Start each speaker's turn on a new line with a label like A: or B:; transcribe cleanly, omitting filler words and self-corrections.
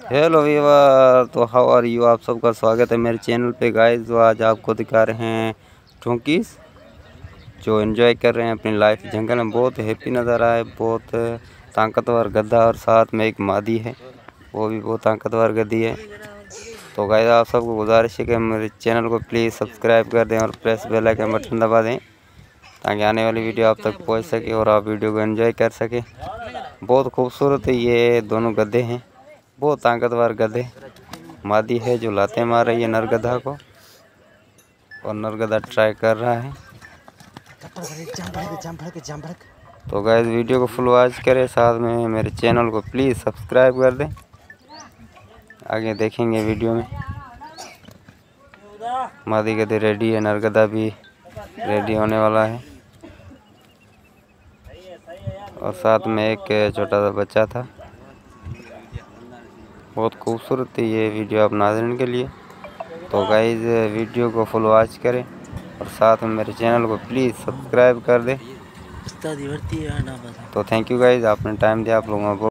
A: Hello viewer, तो how are you. आप सबका स्वागत है मेरे चैनल पे गाइस। जो आज आपको दिखा रहे हैं टोंकीज जो एंजॉय कर रहे हैं अपनी लाइफ जंगल में। बहुत हैप्पी नज़र आए, बहुत ताकतवर गधा और साथ में एक मादी है, वो भी बहुत ताकतवर गधी है। तो गाइस आप सबको गुजारिश है कि मेरे चैनल को प्लीज़ सब्सक्राइब कर दें और प्रेस बेल आइकन बटन दबा दें ताकि आने वाली वीडियो आप तक पहुंच सके और आप वीडियो को एंजॉय कर सकें। बहुत खूबसूरत ये दोनों गधे हैं, बहुत ताकतवर गधे। मादी है जो लाते मार रही है नरगधा को और नरगधा ट्राई कर रहा है। तो गाइस वीडियो को फुल वॉच करें, साथ में मेरे चैनल को प्लीज़ सब्सक्राइब कर दें। आगे देखेंगे वीडियो में। मादी गधे रेडी है, नरगधा भी रेडी होने वाला है और साथ में एक छोटा सा बच्चा था। बहुत खूबसूरत थी ये वीडियो आप नाज़रीन के लिए। तो गाइस वीडियो को फुल वॉच करें और साथ में मेरे चैनल को प्लीज़ सब्सक्राइब कर दें। तो थैंक यू गाइस, आपने टाइम दिया। आप लोगों को